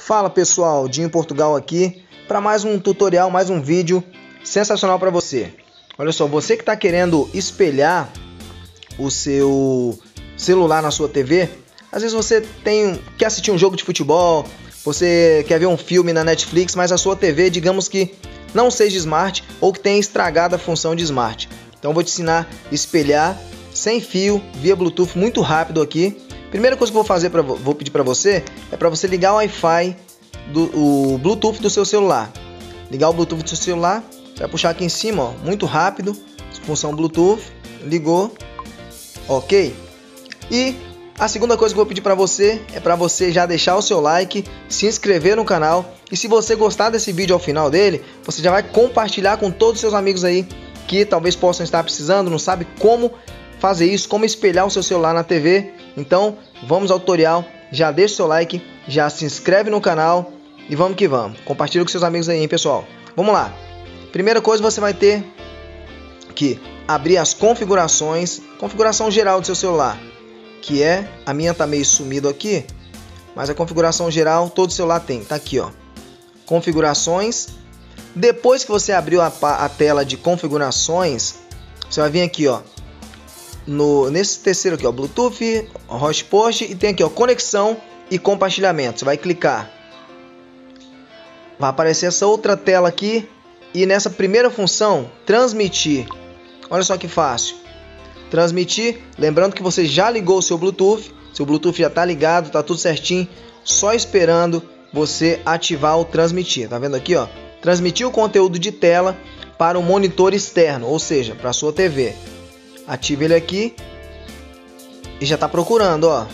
Fala pessoal, Dinho Portugal aqui para mais um tutorial, mais um vídeo sensacional para você. Olha só, você que está querendo espelhar o seu celular na sua TV, às vezes você quer assistir um jogo de futebol, você quer ver um filme na Netflix, mas a sua TV, digamos que não seja smart ou que tenha estragado a função de smart. Então eu vou te ensinar a espelhar sem fio, via Bluetooth, muito rápido aqui. Primeira coisa que eu vou pedir para você é para você ligar o Wi-Fi o Bluetooth do seu celular. Ligar o Bluetooth do seu celular, você vai puxar aqui em cima, ó, muito rápido, função Bluetooth, ligou, ok? E a segunda coisa que eu vou pedir para você é para você já deixar o seu like, se inscrever no canal e se você gostar desse vídeo ao final dele, você já vai compartilhar com todos os seus amigos aí que talvez possam estar precisando, não sabe como fazer isso, como espelhar o seu celular na TV. Então vamos ao tutorial, já deixa o seu like, já se inscreve no canal e vamos que vamos. Compartilha com seus amigos aí, hein, pessoal. Vamos lá. Primeira coisa, você vai ter que abrir as configurações, configuração geral do seu celular, que é, a minha tá meio sumido aqui, mas a configuração geral todo celular tem, tá aqui, ó. Configurações. Depois que você abriu a tela de configurações, você vai vir aqui, ó, nesse terceiro aqui, ó, Bluetooth, hotspot, e tem aqui, ó, conexão e compartilhamento. Você vai clicar, vai aparecer essa outra tela aqui, e nessa primeira função, transmitir. Olha só que fácil. Transmitir, lembrando que você já ligou o seu Bluetooth já está ligado, tá tudo certinho, só esperando você ativar o transmitir. Tá vendo aqui, ó? Transmitir o conteúdo de tela para o monitor externo, ou seja, para a sua TV. Ative ele aqui e já está procurando, ó.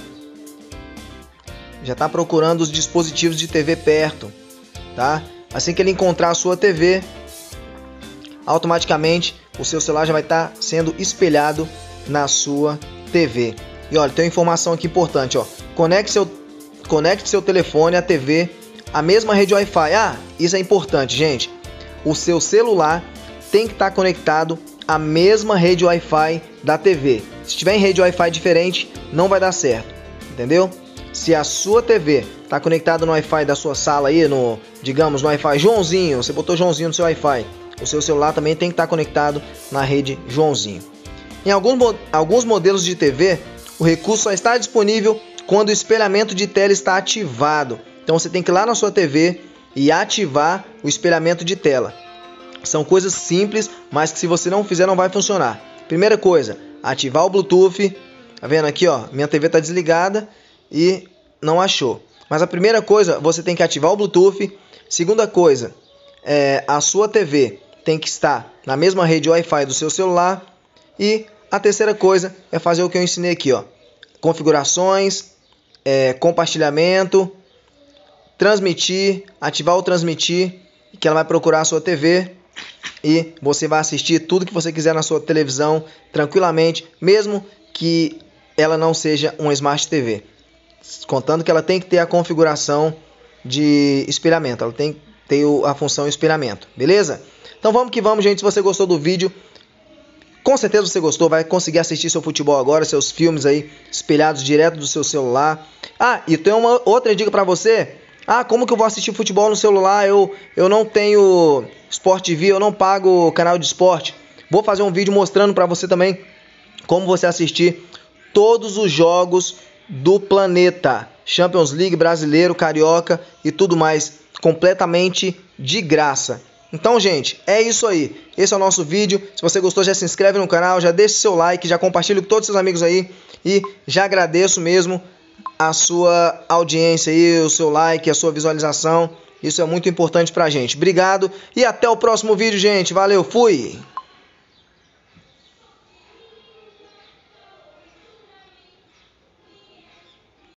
Já está procurando os dispositivos de TV perto, tá? Assim que ele encontrar a sua TV, automaticamente o seu celular já vai estar sendo espelhado na sua TV. E olha, tem uma informação aqui importante, ó. Conecte seu telefone à TV, a mesma rede Wi-Fi. Ah, isso é importante, gente. O seu celular tem que estar conectado à mesma rede Wi-Fi da TV. Se tiver em rede Wi-Fi diferente, não vai dar certo, entendeu? Se a sua TV está conectada no Wi-Fi da sua sala aí, digamos, no Wi-Fi Joãozinho, você botou Joãozinho no seu Wi-Fi, o seu celular também tem que estar conectado na rede Joãozinho. Em alguns modelos de TV, o recurso só está disponível quando o espelhamento de tela está ativado. Então você tem que ir lá na sua TV e ativar o espelhamento de tela. São coisas simples, mas que se você não fizer não vai funcionar. Primeira coisa, ativar o Bluetooth. Tá vendo aqui, ó, minha TV está desligada e não achou. Mas a primeira coisa, você tem que ativar o Bluetooth. Segunda coisa, a sua TV tem que estar na mesma rede Wi-Fi do seu celular. E a terceira coisa é fazer o que eu ensinei aqui, ó. Configurações, compartilhamento, transmitir, ativar o transmitir, que ela vai procurar a sua TV e você vai assistir tudo que você quiser na sua televisão tranquilamente, mesmo que ela não seja uma Smart TV. Contando que ela tem que ter a configuração de espelhamento, ela tem que ter a função espelhamento, beleza? Então vamos que vamos, gente. Se você gostou do vídeo, com certeza você gostou, vai conseguir assistir seu futebol agora, seus filmes aí espelhados direto do seu celular. Ah, e tem uma outra dica para você. Ah, como que eu vou assistir futebol no celular? Eu não tenho Sport TV, eu não pago canal de esporte. Vou fazer um vídeo mostrando para você também como você assistir todos os jogos do planeta. Champions League, Brasileiro, Carioca e tudo mais, completamente de graça. Então, gente, é isso aí. Esse é o nosso vídeo. Se você gostou, já se inscreve no canal, já deixa seu like, já compartilha com todos os seus amigos aí. E já agradeço mesmo a sua audiência aí, o seu like, a sua visualização. Isso é muito importante pra gente. Obrigado e até o próximo vídeo, gente. Valeu, fui!